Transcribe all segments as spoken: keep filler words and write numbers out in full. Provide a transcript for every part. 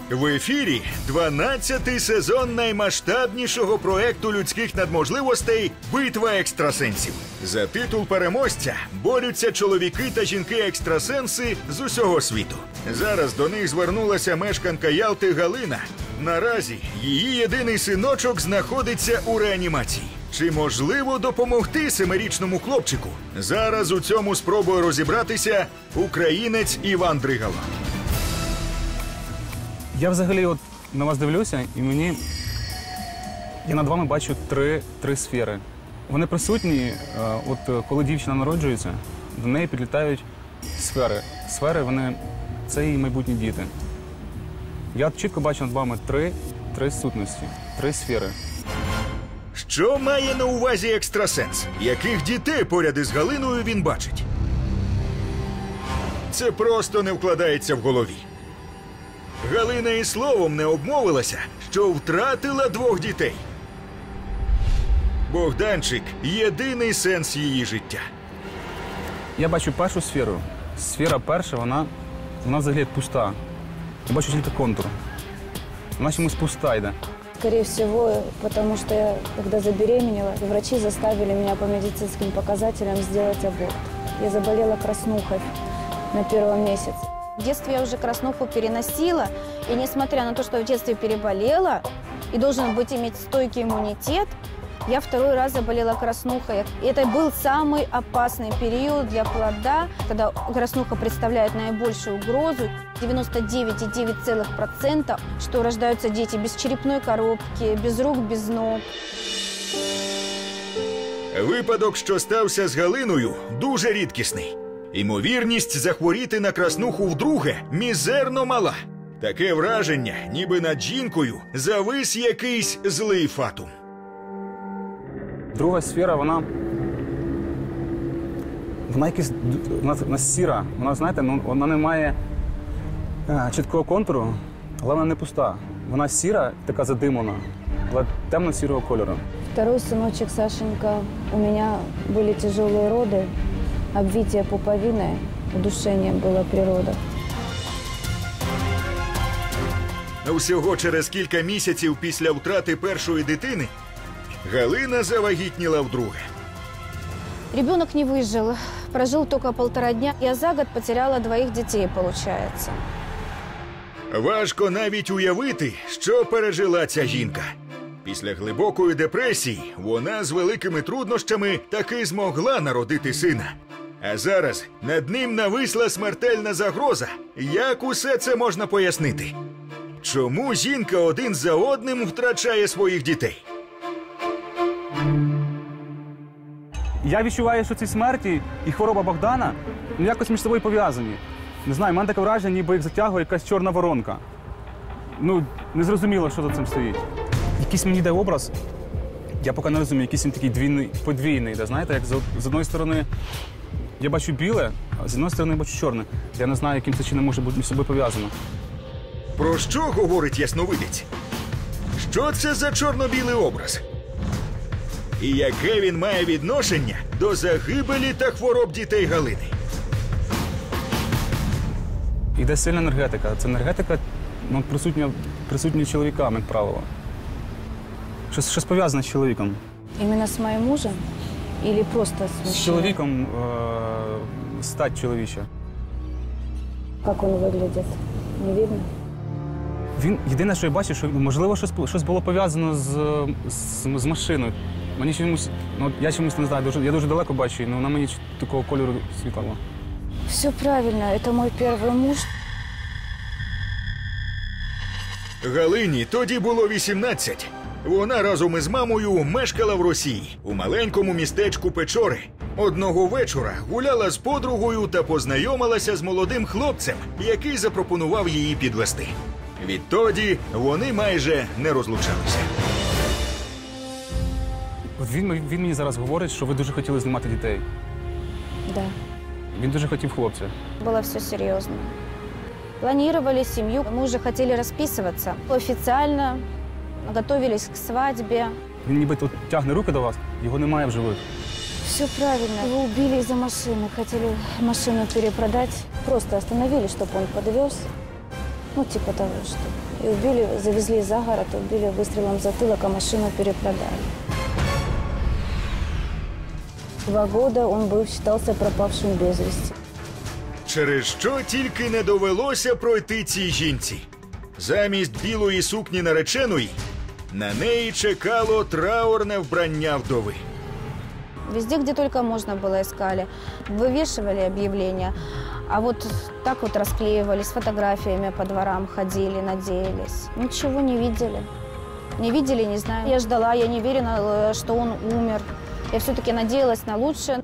В ефірі дванадцятий сезон наймасштабнішого проекту людських надможливостей «Битва екстрасенсів». За титул переможця борються чоловіки та жінки-екстрасенси з усього світу. Зараз до них звернулася мешканка Ялти Галина. Наразі її єдиний синочок знаходиться у реанімації. Чи можливо допомогти семирічному хлопчику? Зараз у цьому спробує розібратися українець Іван Дригало. Я взагалі от на вас дивлюся, і мені... Я над вами бачу три, три сфери. Вони присутні, от коли дівчина народжується, до неї підлітають сфери. Сфери, вони... це її майбутні діти. Я чітко бачу над вами три, три сутності, три сфери. Що має на увазі екстрасенс? Яких дітей поряд із Галиною він бачить? Це просто не вкладається в голові. Галина і словом не обмовилася, що втратила двох дітей. Богданчик – єдиний сенс її життя. Я бачу першу сферу. Сфера перша, вона, вона взагалі пуста. Я бачу тільки контур. Вона чомусь пуста йде. Скорее всего, потому что я, когда забеременела, врачи заставили меня по медицинским показателям сделать аборт. Я заболела краснухой на первом месяце. В детстве я уже краснуху переносила, и несмотря на то, что в детстве переболела и должен быть иметь стойкий иммунитет, я второй раз заболела краснухой. И это был самый опасный период для плода, когда краснуха представляет наибольшую угрозу. девяносто девять и девять десятых процента, что рождаются дети без черепной коробки, без рук, без ног. Випадок, що стався з Галиною, дуже рідкісний. Імовірність захворіти на краснуху вдруге мізерно мала. Таке враження, ніби над жінкою завис якийсь злий фатум. Друга сфера, вона... Вона якась... Вона, вона сіра. Вона, знаєте, ну, вона не має а, чіткого контуру, але вона не пуста. Вона сіра, така задимлена, але темно-сірого кольору. Второй сыночек Сашенька, у меня были тяжелые роды, обвитие пуповины, удушение было при родах. Всього через кілька місяців після втрати першої дитини Галина завагітніла вдруге. Ребенок не выжил, прожил только полтора дня. Я за год потеряла двоих детей, получается. Важко навіть уявити, що пережила ця жінка. Після глибокої депресії вона з великими труднощами таки змогла народити сина. А зараз над ним нависла смертельна загроза. Як усе це можна пояснити? Чому жінка один за одним втрачає своїх дітей? Я відчуваю, що ці смерті і хвороба Богдана ну, якось між собою пов'язані. Не знаю, в мене таке враження, ніби їх затягує якась чорна воронка. Ну, не зрозуміло, що за цим стоїть. Якийсь мені йде образ, я поки не розумію, якийсь він такий двійний, подвійний, да, знаєте, як з, з одної сторони я бачу біле, а з іншої сторони я бачу чорне. Я не знаю, яким це чином може бути між собою пов'язано. Про що говорить ясновидець? Що це за чорно-білий образ? І яке він має відношення до загибелі та хвороб дітей Галини? Іде сильна енергетика. Це енергетика ну, присутня, присутня чоловікам, як правило. Щось, щось пов'язане з чоловіком. Именно с моим мужем или просто с мужчиной? З чоловіком е стать чоловіча. Как он выглядит? Не видно? Він, єдине, що я бачу, що можливо щось, щось було пов'язано з, з, з машиною. Мені чомусь, ну, я чомусь не знаю, дуже, я дуже далеко бачу, але вона мені такого кольору світлого. Все правильно, это мой первый муж. Галині тоді було вісімнадцять. Вона разом із мамою мешкала в Росії, у маленькому містечку Печори. Одного вечора гуляла з подругою та познайомилася з молодим хлопцем, який запропонував її підвести. Відтоді вони майже не розлучалися. Він, він мені зараз говорить, що ви дуже хотіли знімати дітей. Да. Він дуже хотів хлопця. Было все серьезно. Планировали семью, мы уже хотели расписываться. Официально готовились к свадьбе. Він ніби тут тягне руки до вас, його немає в живих. Все правильно. Его убили из-за машины. Хотели машину перепродать. Просто остановили, чтобы он подвез. Ну, типа того, что. И убили, завезли за город, убили выстрелом в затылок, а машину перепродали. Два года он был, считался пропавшим без вести. Через що тільки не довелося пройти цій жінці. Замість білої сукні нареченої на неї чекало траурне вбрання вдови. Везде, где только можно было, искали. Вывешивали объявления, а вот так вот расклеивали, с фотографиями по дворам ходили, надеялись. Ничего не видели. Не видели, не знаю. Я ждала, я не уверена, что он умер. Я все-таки надеялась на лучшее.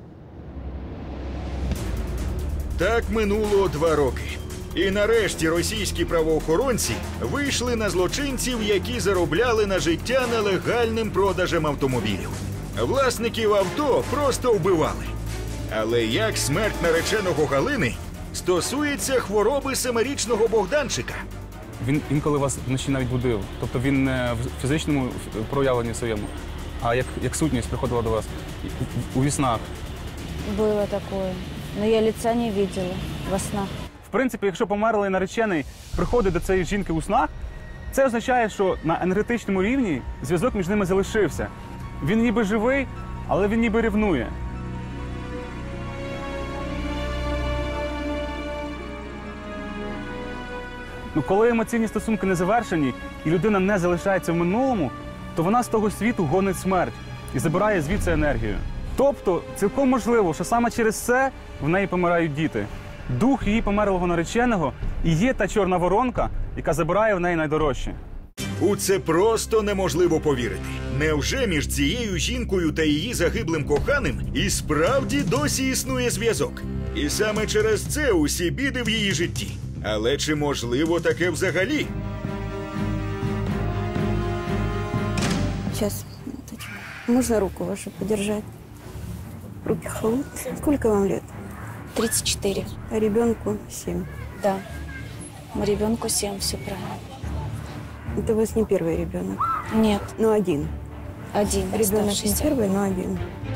Так минуло два роки. І нарешті російські правоохоронці вийшли на злочинців, які заробляли на життя нелегальним продажем автомобілів. Власників авто просто вбивали. Але як смерть нареченого Галини стосується хвороби семирічного Богданчика? Він інколи вас вночі навіть будив. Тобто він не в фізичному проявленні своєму, а як, як сутність приходила до вас у, у віснах. Было такое. Но я лица не видела во снах. В принципі, якщо померлий наречений приходить до цієї жінки у снах, це означає, що на енергетичному рівні зв'язок між ними залишився. Він ніби живий, але він ніби ревнує. Ну, коли емоційні стосунки не завершені і людина не залишається в минулому, то вона з того світу гонить смерть і забирає звідси енергію. Тобто, цілком можливо, що саме через це в неї помирають діти. Дух її померлого нареченого і є та чорна воронка, яка забирає в неї найдорожче. У це просто неможливо повірити. Невже між цією жінкою та її загиблим коханим і справді досі існує зв'язок? І саме через це усі біди в її житті. Але чи можливо таке взагалі? Сейчас, можно руку вашу подержать? Руки холодные. Сколько вам лет? тридцать четыре. А ребенку семь. Да. Ребенку семь, все правильно. Это у вас не первый ребенок, Нет, но один. один Ребенок не оставшийся. первый, но один.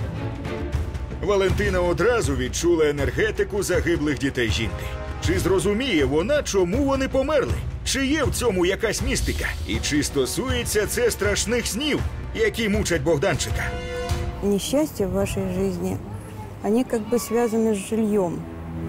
Валентина одразу відчула енергетику загиблих дітей жінки. Чи зрозуміє вона, чому вони померли? Чи є в цьому якась містика? І чи стосується це страшних снів, які мучать Богданчика? Несчастья в вашей жизни, они как бы связаны с жильем.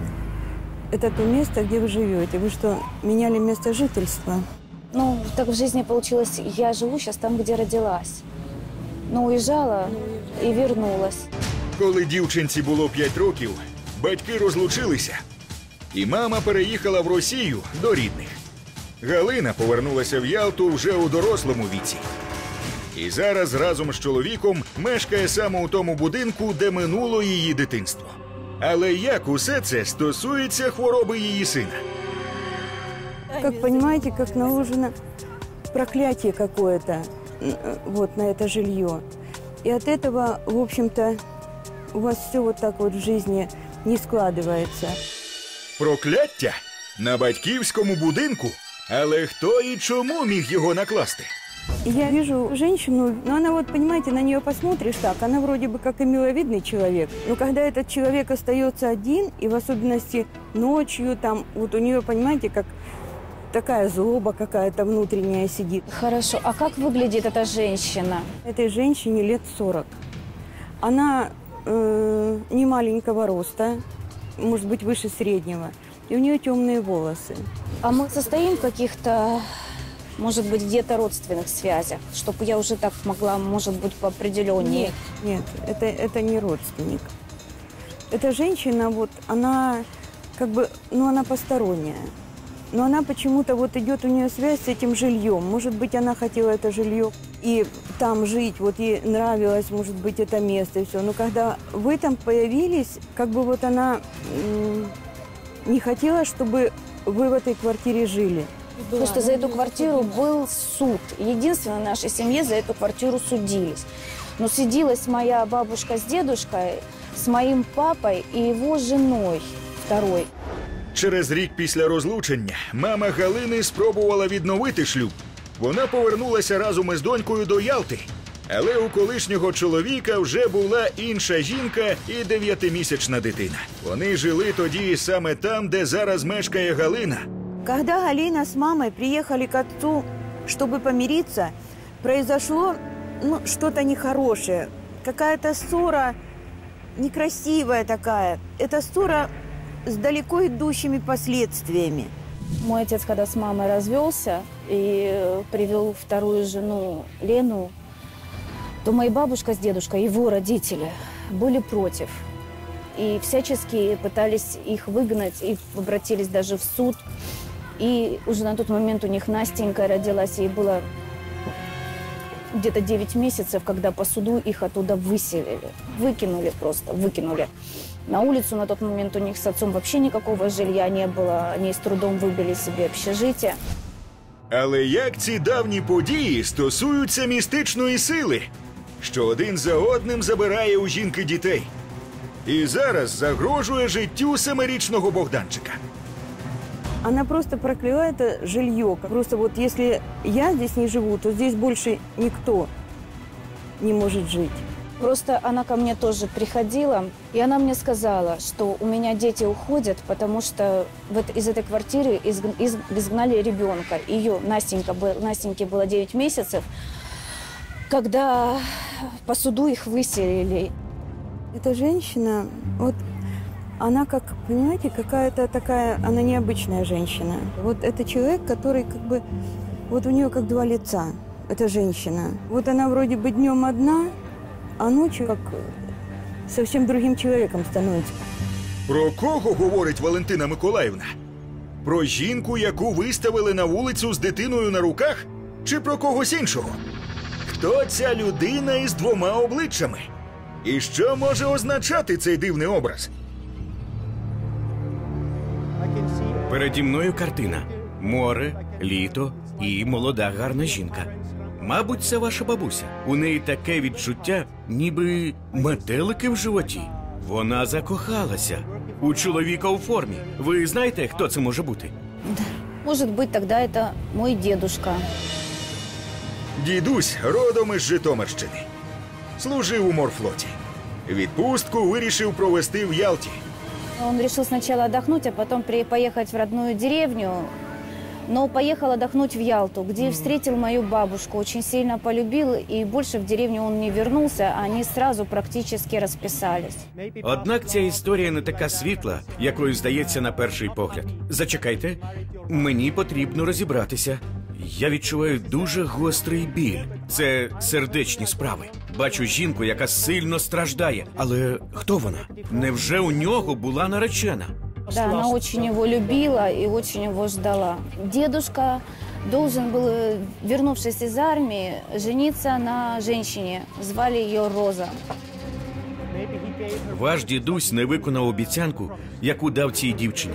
Это то место, где вы живете. Вы что, меняли место жительства? Ну, так в жизни получилось, я живу сейчас там, где родилась. Но уезжала и вернулась. Коли дівчинці було п'ять років, батьки розлучилися, і мама переїхала в Росію до рідних. Галина повернулася в Ялту вже у дорослому віці. І зараз разом з чоловіком мешкає саме у тому будинку, де минуло її дитинство. Але як усе це стосується хвороби її сина? Как понимаете, как наложено проклятие какое-то вот на это жилье. И от этого, в общем-то, у вас все вот так вот в жизни не складывается. Прокляття? На батьківському будинку? Але хто і чому міг його накласти? Я вижу женщину, но она вот, понимаете, на нее посмотришь так, она вроде бы как и миловидный человек, но когда этот человек остается один, и в особенности ночью, там, вот у нее, понимаете, как такая злоба какая-то внутренняя сидит. Хорошо, а как выглядит эта женщина? Этой женщине лет сорок. Она э, не маленького роста, может быть, выше среднего, и у нее темные волосы. А мы состоим в каких-то, может быть, где-то родственных связях, чтобы я уже так могла, может быть, поопределеннее. Нет, нет, это, это не родственник. Эта женщина, вот, она как бы, ну, она посторонняя. Но она почему-то, вот идет у нее связь с этим жильем. Может быть, она хотела это жилье и там жить, вот ей нравилось, может быть, это место и все. Но когда вы там появились, как бы вот она м, не хотела, чтобы вы в этой квартире жили. Потому что за эту квартиру был суд. Единственное, в нашей семье за эту квартиру судились. Но судилась моя бабушка с дедушкой, с моим папой и его женой второй. Через рік після розлучення мама Галини спробувала відновити шлюб. Вона повернулася разом із донькою до Ялти. Але у колишнього чоловіка вже була інша жінка і дев'ятимісячна дитина. Вони жили тоді саме там, де зараз мешкає Галина. Когда Галина с мамой приехали к отцу, чтобы помириться, произошло ну, что-то нехорошее. Какая-то ссора некрасивая такая. Это ссора с далеко идущими последствиями. Мой отец, когда с мамой развелся и привел вторую жену Лену, то моя бабушка с дедушкой, его родители, были против. И всячески пытались их выгнать, и обратились даже в суд. И уже на тот момент у них Настенька родилась, ей было где-то девять месяцев, когда по суду их оттуда выселили. Выкинули просто, выкинули. На улицу на тот момент у них с отцом вообще никакого жилья не было. Они с трудом выбили себе общежитие. Але як ці давні події стосуються містичної сили, що один за одним забирає у жінки дітей? І зараз загрожує життю семирічного Богданчика. Она просто прокляла это жилье. Просто вот если я здесь не живу, то здесь больше никто не может жить. Просто она ко мне тоже приходила, и она мне сказала, что у меня дети уходят, потому что вот из этой квартиры изг- из- изгнали ребенка. Ее, Настенька, был- Настеньке было девять месяцев, когда по суду их выселили. Эта женщина, вот она как, понимаете, какая-то такая, она необычная женщина. Вот это человек, который как бы, вот у нее как два лица, эта женщина. Вот она вроде бы днем одна, а ночью как совсем другим человеком становится. Про кого говорить Валентина Миколаївна? Про жінку, яку виставили на вулицю з дитиною на руках? Чи про когось іншого? Хто ця людина із двома обличчями? І що може означати цей дивний образ? Переді мною картина. Море, літо і молода гарна жінка. Мабуть, це ваша бабуся. У неї таке відчуття, ніби метелики в животі. Вона закохалася у чоловіка у формі. Ви знаєте, хто це може бути? Может быть, тогда это мой дедушка. Дідусь родом із Житомирщини. Служив у морфлоті. Відпустку вирішив провести в Ялті. Он решил сначала отдохнуть, а потом при- поехать в родную деревню. Но поехал отдохнуть в Ялту, где встретил мою бабушку, очень сильно полюбил, и больше в деревню он не вернулся, они сразу практически расписались. Однак ця історія не така світла, якою здається на перший погляд. Зачекайте, мені потрібно розібратися. Я відчуваю дуже гострий біль. Це сердечні справи. Бачу жінку, яка сильно страждає. Але хто вона? Невже у нього була наречена? Да, она очень его любила и очень его ждала. Дедушка должен был, э, вернувшись из армии, жениться на женщине. Звали ее Роза. Ваш дідусь не виконав обіцянку, яку дав цій дівчині.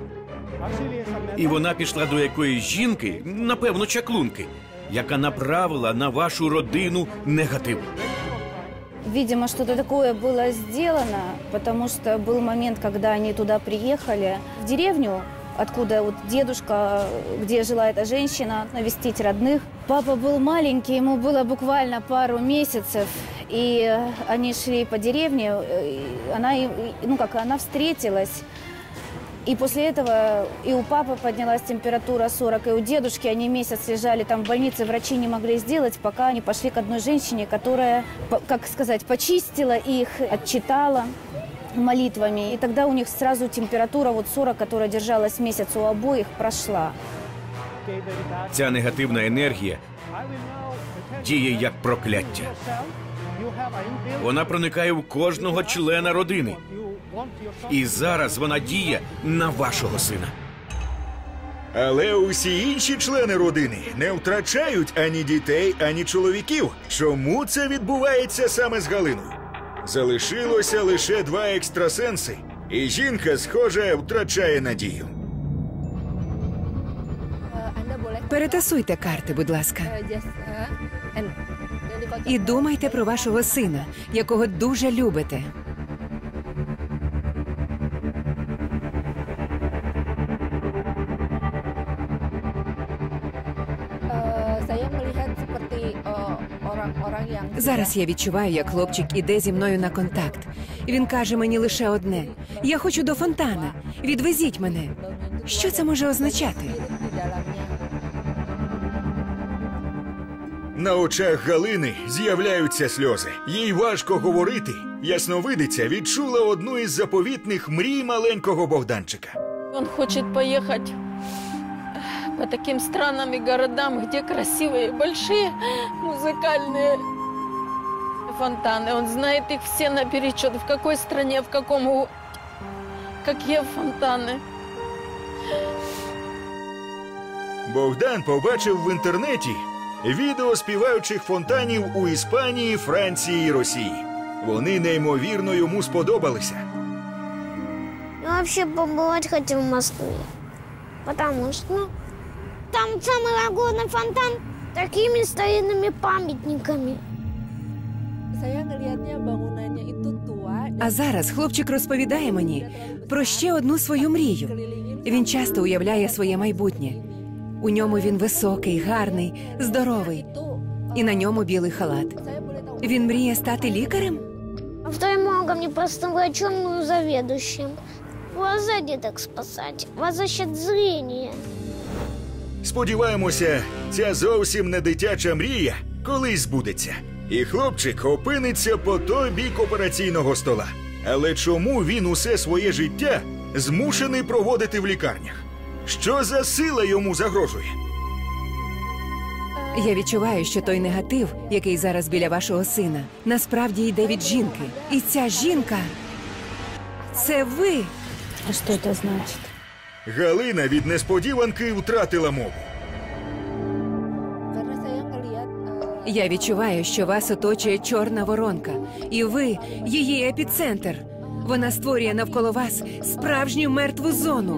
І вона пішла до якоїсь жінки, напевно, чаклунки, яка направила на вашу родину негатив. Видимо, что-то такое было сделано, потому что был момент, когда они туда приехали, в деревню, откуда вот дедушка, где жила эта женщина, навестить родных. Папа был маленький, ему было буквально пару месяцев, и они шли по деревне, и она, им- ну как, она встретилась. И после этого и у папы поднялась температура сорок, и у дедушки они месяц лежали там в больнице, врачи не могли сделать, пока они пошли к одной женщине, которая, по- как сказать, почистила их, отчитала молитвами. И тогда у них сразу температура вот сорок, которая держалась месяц у обоих, прошла. Ця негативна енергія діє як прокляття. Вона проникає в кожного члена родини. І зараз вона діє на вашого сина. Але усі інші члени родини не втрачають ані дітей, ані чоловіків. Чому це відбувається саме з Галиною? Залишилося лише два екстрасенси, і жінка, схоже, втрачає надію. Перетасуйте карти, будь ласка. І думайте про вашого сина, якого дуже любите. Зараз я відчуваю, як хлопчик іде зі мною на контакт. Він каже мені лише одне: я хочу до фонтана. Відвезіть мене. Що це може означати? На очах Галини з'являються сльози. Їй важко говорити. Ясновидиця відчула одну із заповітних мрій маленького Богданчика. Он хочет поехать по таким странам и городам, где красивые, большие музыкальные фонтаны. Он знает их все наперечет, в какой стране, в каком... у- Какие фонтаны. Богдан побачив в інтернеті відео співаючих фонтанів у Іспанії, Франції і Росії. Вони неймовірно йому сподобалися. Я вообще побывать хотел в Москве. Потому что, ну, там самый огромный фонтан такими старинными памятниками. А зараз хлопчик розповідає мені про ще одну свою мрію. Він часто уявляє своє майбутнє. У ньому він високий, гарний, здоровий. І на ньому білий халат. Він мріє стати лікарем? Офтальмологом, не простым врачом, но и заведующим. Глаза деток спасать, возвращать зрение. Сподіваємося, ця зовсім не дитяча мрія колись збудеться. І хлопчик опиниться по той бік операційного стола. Але чому він усе своє життя змушений проводити в лікарнях? Що за сила йому загрожує? Я відчуваю, що той негатив, який зараз біля вашого сина, насправді йде від жінки. І ця жінка – це ви. А что это значит? Галина від несподіванки втратила мову. Я відчуваю, що вас оточує чорна воронка. І ви – її епіцентр. Вона створює навколо вас справжню мертву зону.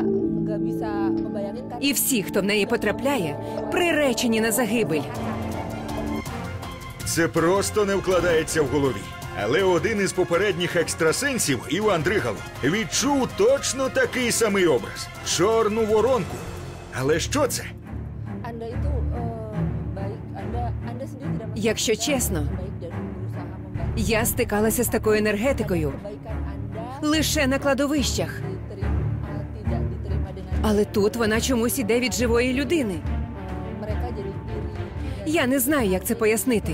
І всі, хто в неї потрапляє, приречені на загибель. Це просто не вкладається в голові. Але один із попередніх екстрасенсів, Іван Дригало, відчув точно такий самий образ – чорну воронку. Але що це? Якщо чесно, я стикалася з такою енергетикою лише на кладовищах. Але тут вона чомусь іде від живої людини. Я не знаю, як це пояснити.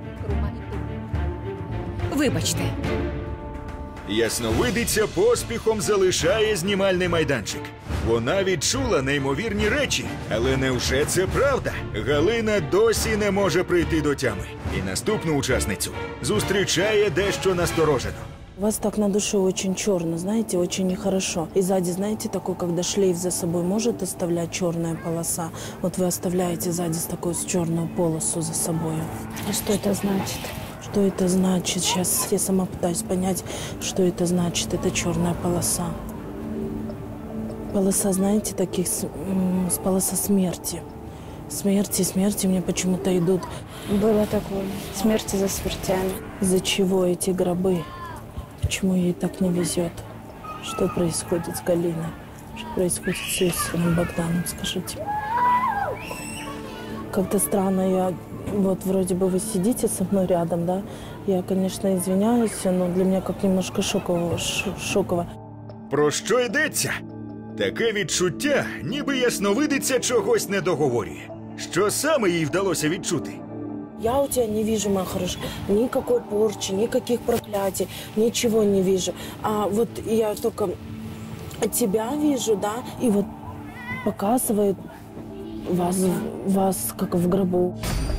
Вибачте. Ясновидиця поспіхом залишає знімальний майданчик. Вона відчула неймовірні речі, але невже це правда? Галина досі не може прийти до тями. І наступну учасницю зустрічає дещо насторожено. У вас так на душе очень черно, знаете, очень нехорошо. И сзади, знаете, такой, когда шлейф за собой может оставлять черная полоса. Вот вы оставляете сзади такую черную полосу за собой. А что это значит? Что это значит? Сейчас я сама пытаюсь понять, что это значит. Это черная полоса. Полоса, знаете, таких, с, м, с полоса смерти. Смерти, смерти мне почему-то идут. Было такое. Смерти за смертями. Из-за чего эти гробы? Почему ей так не везет? Что происходит с Галиной? Что происходит с ее сыном Богданом, скажите? Как-то странно, я... Вот вроде бы вы сидите со мной рядом, да? Я, конечно, извиняюсь, но для меня как немножко шоково. ш- шоково. Про що йдеться? Таке відчуття, ніби ясновидиця чогось не договорює. Що саме їй вдалося відчути? Я у тебя не вижу, моя хорошая, никакой порчи, никаких проклятий, ничего не вижу. А вот я только тебя вижу, да, и вот показывает вас, вас как в гробу.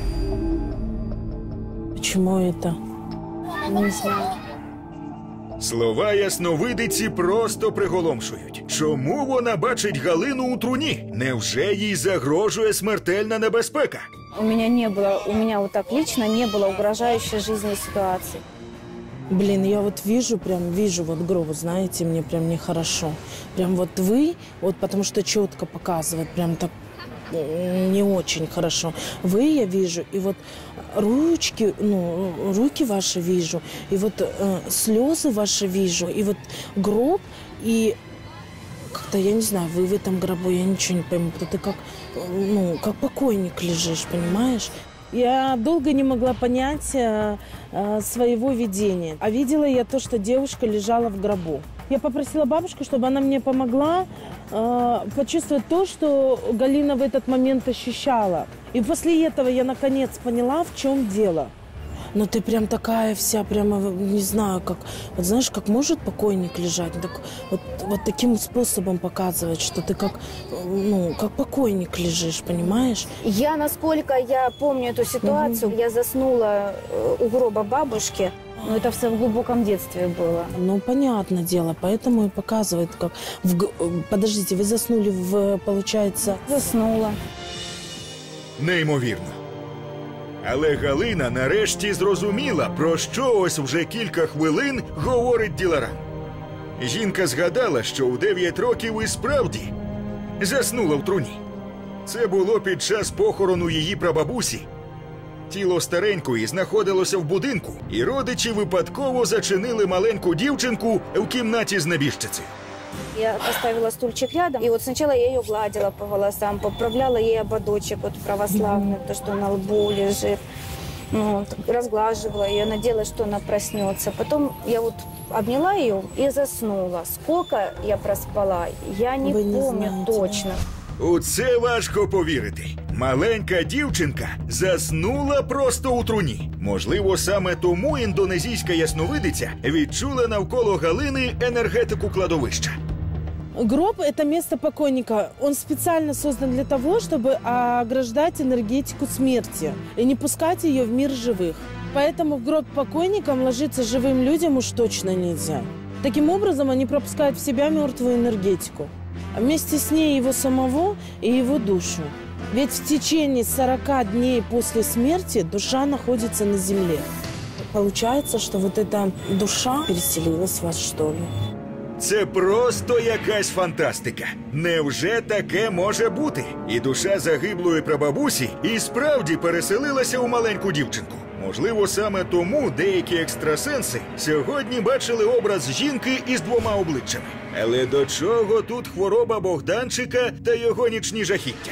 Почему это? Не знаю. Слова ясновидиці просто приголомшують. Чому вона бачить Галину у труні? Невже їй загрожує смертельна небезпека? У меня не было, у меня вот так лично не было угрожающей жизни ситуации. Блин, я вот вижу, прям вижу вот гроб, знаете, мне прям нехорошо. Прям вот вы, вот потому что четко показывает, прям так м, не очень хорошо. Вы я вижу, и вот ручки, ну, руки ваши вижу, и вот э, слезы ваши вижу, и вот гроб, и как-то, я не знаю, вы в этом гробу, я ничего не пойму, ты как, ну, как покойник лежишь, понимаешь? Я долго не могла понять э, э, своего видения. А видела я то, что девушка лежала в гробу. Я попросила бабушку, чтобы она мне помогла э, почувствовать то, что Галина в этот момент ощущала. И после этого я наконец поняла, в чем дело. Но ты прям такая вся, прямо, не знаю, как, вот знаешь, как может покойник лежать, так, вот, вот таким способом показывать, что ты как, ну, как покойник лежишь, понимаешь? Я, насколько я помню эту ситуацию, угу. я заснула у гроба бабушки, но это все в глубоком детстве было. Ну, понятное дело, поэтому и показывает, как... В... Подождите, вы заснули в, получается... Заснула. Неймовірно. Але Галина нарешті зрозуміла, про що ось вже кілька хвилин говорить діларам. Жінка згадала, що у дев'ять років і справді заснула в труні. Це було під час похорону її прабабусі. Тіло старенької знаходилося в будинку, і родичі випадково зачинили маленьку дівчинку в кімнаті з небіжчицею. Я поставила стульчик рядом, и вот сначала я ее гладила по волосам, поправляла ей ободочек вот православный, то, что на лбу лежит. Ну, вот, разглаживала ее, надеялась, что она проснется. Потом я вот обняла ее и заснула. Сколько я проспала, я не Вы не помню знаете, точно. У це важко повірити. Маленька дівчинка заснула просто у труні. Можливо, саме тому індонезійська ясновидиця відчула навколо Галини енергетику кладовища. Гроб – это место покойника. Он специально создан для того, чтобы ограждать энергетику смерти и не пускать ее в мир живых. Поэтому в гроб покойникам ложиться живым людям уж точно нельзя. Таким образом, они пропускают в себя мертвую энергетику. А вместе с ней его самого и его душу. Ведь в течение сорока дней после смерти душа находится на земле. Получается, что вот эта душа переселилась в вас, что ли? Це просто якась фантастика. Невже таке може бути? І душа загиблої прабабусі і справді переселилася у маленьку дівчинку. Можливо, саме тому деякі екстрасенси сьогодні бачили образ жінки із двома обличчями. Але до чого тут хвороба Богданчика та його нічні жахіття?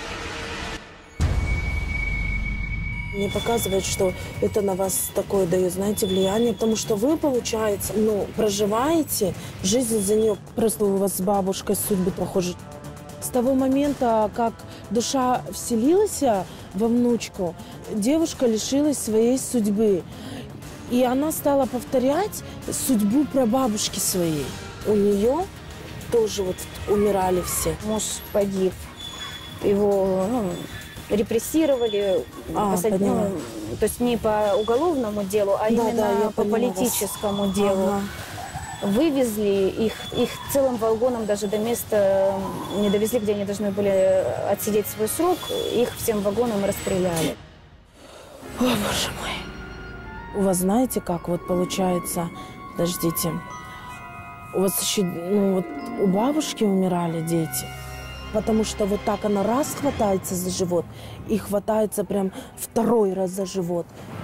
Мне показывает, что это на вас такое дает, знаете, влияние, потому что вы, получается, ну, проживаете жизнь за нее. Просто у вас с бабушкой судьбы похожи. С того момента, как душа вселилась во внучку, девушка лишилась своей судьбы. И она стала повторять судьбу прабабушки своей. У нее тоже вот умирали все. Муж погиб. Его, ну, репрессировали, а, посад... ну, то есть не по уголовному делу, а да, именно да, по политическому вас. делу. Ага. Вывезли их, их целым вагоном даже до места не довезли, где они должны были отсидеть свой срок, их всем вагоном расстреляли. О, боже мой. У вас знаете, как вот получается, подождите, у вас еще, ну вот у бабушки умирали дети. Потому что вот так она раз хватается за живот, и хватается прям второй раз за живот.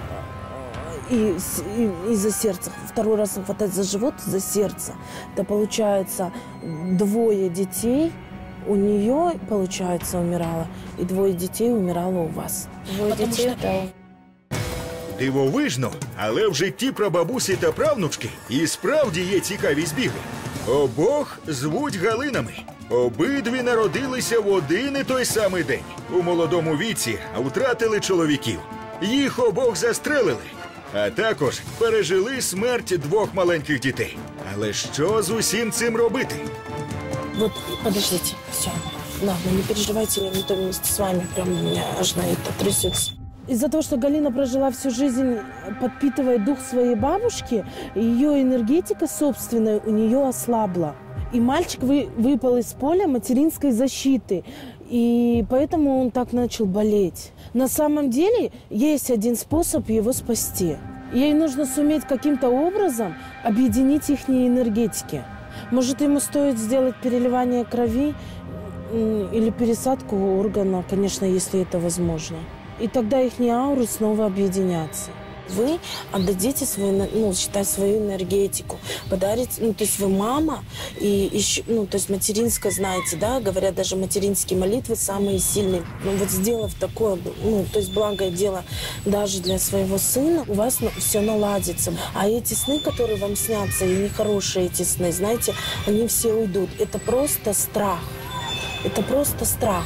И, и, и за сердце. Второй раз хватается за живот, за сердце. Это получается двое детей у нее, получается, умирало, и двое детей умирало у вас. Двое Потому детей, что... да. Дивовижно, але в житті прабабусі та правнучки і справді є цікаві збіги. Обох звуть Галинами. Обидві народилися в один і той самий день. У молодому віці втратили чоловіків. Їх обох застрелили. А також пережили смерть двох маленьких дітей. Але що з усім цим робити? Вот, подождите, все. Ладно, не переживайте, я не вместе с вами. Прям у меня аж на это трясется. Из-за того, что Галина прожила всю жизнь, подпитывая дух своей бабушки, ее энергетика собственная у нее ослабла. И мальчик вы, выпал из поля материнской защиты, и поэтому он так начал болеть. На самом деле есть один способ его спасти. Ей нужно суметь каким-то образом объединить их энергетики. Может, ему стоит сделать переливание крови или пересадку органа, конечно, если это возможно. И тогда их ауры снова объединятся. Вы отдадите свою, ну, считай, свою энергетику, подарите, ну, то есть вы мама, и еще, ну, то есть материнская, знаете, да, говорят, даже материнские молитвы самые сильные. Ну, вот сделав такое, ну, то есть благое дело даже для своего сына, у вас ну, все наладится. А эти сны, которые вам снятся, и нехорошие эти сны, знаете, они все уйдут. Это просто страх. Это просто страх.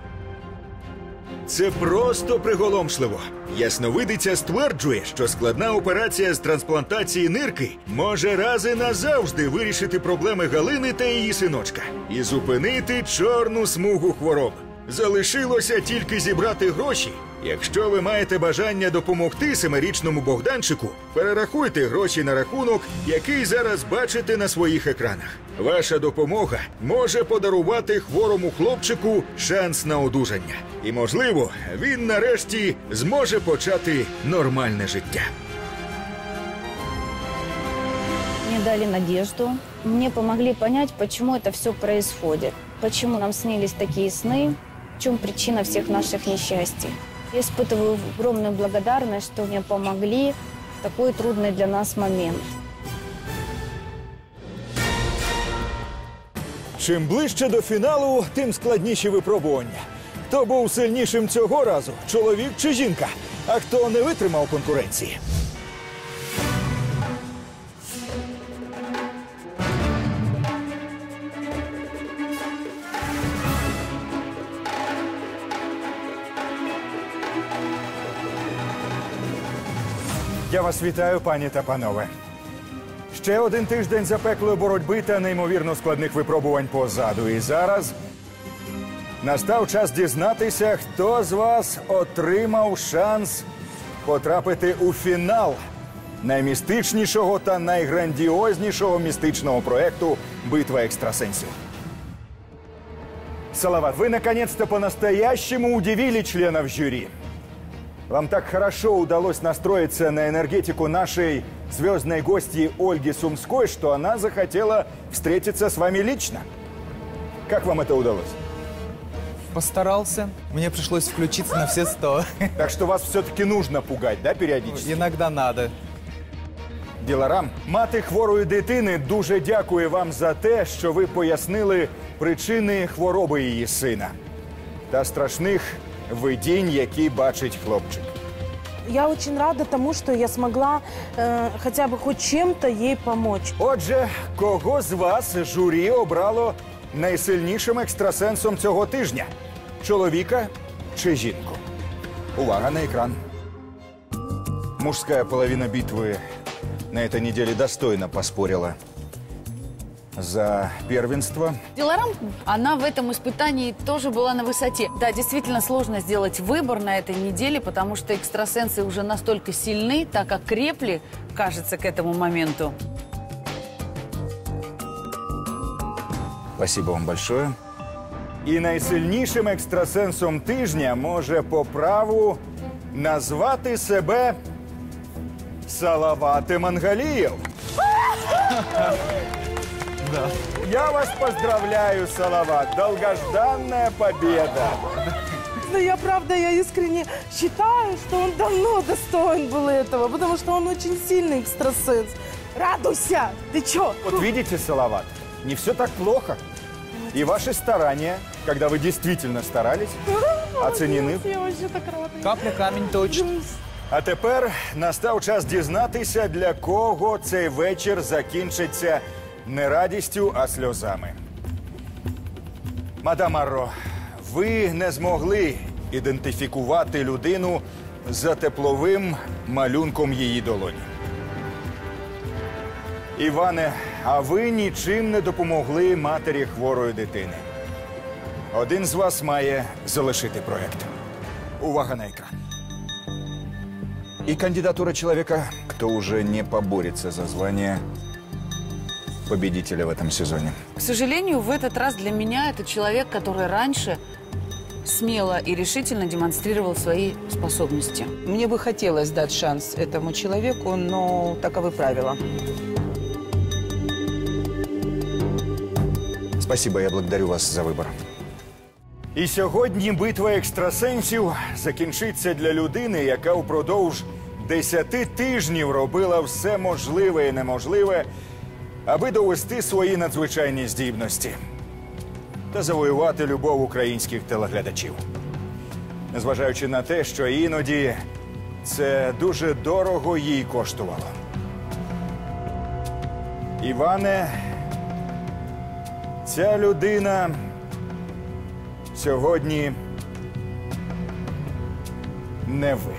Це просто приголомшливо. Ясновидиця стверджує, що складна операція з трансплантації нирки може раз і назавжди вирішити проблеми Галини та її синочка і зупинити чорну смугу хвороб. Залишилося тільки зібрати гроші. Якщо ви маєте бажання допомогти семирічному Богданчику, перерахуйте гроші на рахунок, який зараз бачите на своїх екранах. Ваша допомога може подарувати хворому хлопчику шанс на одужання. І, можливо, він нарешті зможе почати нормальне життя. Мне дали надежду, мне помогли понять, почему это все происходит, почему нам снились такие сны, в чем причина всех наших несчастий. Я испытываю огромную благодарность, что мне помогли в такой трудный для нас момент. Чим ближче до фіналу, тим складніші випробування. Хто був сильнішим цього разу – чоловік чи жінка? А хто не витримав конкуренції? Я вас вітаю, пані та панове. Ще один тиждень запеклої боротьби та неймовірно складних випробувань позаду. І зараз настав час дізнатися, хто з вас отримав шанс потрапити у фінал наймістичнішого та найграндіознішого містичного проєкту «Битва екстрасенсів». Салават, вы наконец-то по-настоящему удивили членов жюри. Вам так хорошо удалось настроиться на энергетику нашей звездной гостьи Ольги Сумской, что она захотела встретиться с вами лично. Как вам это удалось? Постарался. Мне пришлось включиться на все сто. Так что вас все-таки нужно пугать, да, периодически? Иногда надо. Діларам, мати хворої дитини дуже дякує вам за те, що ви пояснили причини хвороби її сина та страшних видінь, які бачить хлопчик. Я очень рада тому, что я смогла э, хотя бы хоть чем-то ей помочь. Отже, кого з вас журі обрало найсильнішим екстрасенсом цього тижня? Чоловіка чи жінку? Увага на экран. Мужская половина битвы на этой неделе достойно поспорила за первенство. Диларам, она в этом испытании тоже была на высоте. Да, действительно сложно сделать выбор на этой неделе, потому что экстрасенсы уже настолько сильны, так окрепли, кажется, к этому моменту. Спасибо вам большое. І найсильнішим екстрасенсом тижня може по праву назвати себе Салават Эмангалиев. Да. Я вас поздравляю, Салават. Долгожданная победа. Но я, правда, я искренне считаю, что он давно достоин был этого, потому что он очень сильный экстрасенс. Радуйся! Ты чё? Вот видите, Салават, не все так плохо. И ваши старания, когда вы действительно старались, оценены. Я вообще так рада. Капля камінь точно. А тепер настав час дізнатися, для кого цей вечір закінчиться не радістю, а сльозами. Мадам Арро, ви не змогли ідентифікувати людину за тепловим малюнком її долоні. Іване, а ви нічим не допомогли матері хворої дитини. Один з вас має залишити проєкт. Увага на екран. И кандидатура человека, кто уже не поборется за звание победителя в этом сезоне. К сожалению, в этот раз для меня это человек, который раньше смело и решительно демонстрировал свои способности. Мне бы хотелось дать шанс этому человеку, но таковы правила. Спасибо, я благодарю вас за вибір. І сьогодні битва екстрасенсів закінчиться для людини, яка упродовж десяти тижнів робила все можливе і неможливе, аби довести свої надзвичайні здібності та завоювати любов українських телеглядачів. Незважаючи на те, що іноді це дуже дорого їй коштувало. Іване, ця людина сьогодні не ви.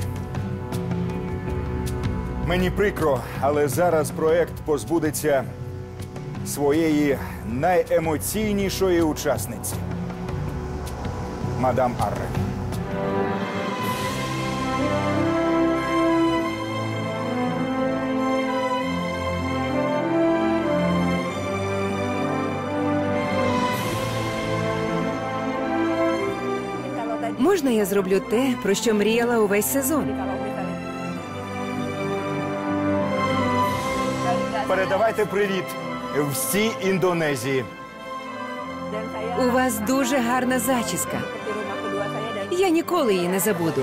Мені прикро, але зараз проект позбудеться своєї найемоційнішої учасниці – мадам Арре. Можна я зроблю те, про що мріяла увесь сезон? Передавайте привіт всій Індонезії. У вас дуже гарна зачіска. Я ніколи її не забуду.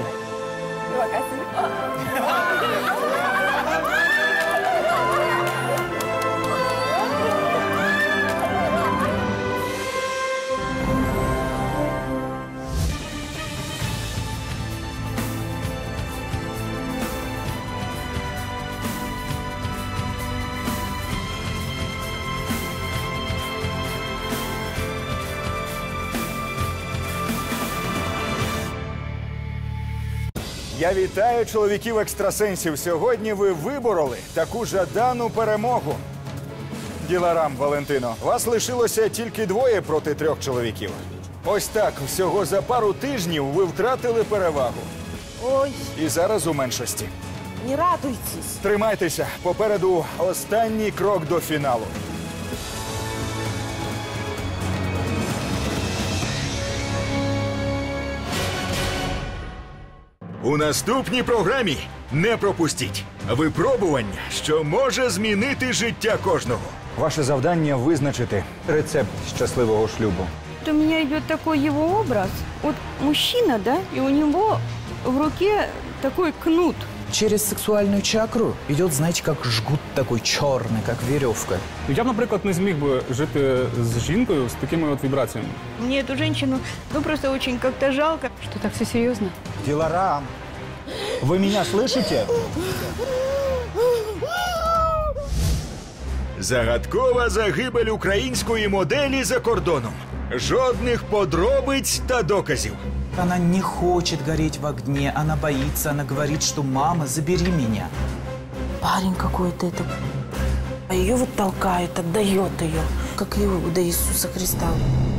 Я вітаю чоловіків-екстрасенсів. Сьогодні ви вибороли таку жадану перемогу. Діларам, Валентино, вас лишилося тільки двоє проти трьох чоловіків. Ось так, всього за пару тижнів ви втратили перевагу. Ой, І зараз у меншості. не радуйтесь. Тримайтеся, попереду останній крок до фіналу. У наступній програмі не пропустіть випробування, що може змінити життя кожного. Ваше завдання – визначити рецепт щасливого шлюбу. Вот у меня идет такой его образ. Вот мужчина, да, и у него в руке такой кнут. Через сексуальную чакру идет, знаете, как жгут такой черный, как веревка. Я б, наприклад, не зміг би жити з жінкою з такими от вібраціями. Мне эту женщину, ну, просто очень как-то жалко. Что, так все серьезно? Диларам, вы меня слышите? Загадкова загибель української моделі за кордоном. Жодних подробиць та доказів. Она не хочет гореть в огне, она боится, она говорит, что «мама, забери меня». Парень какой-то это... А ее вот толкает, отдает ее, как Иуда Иисуса Христа.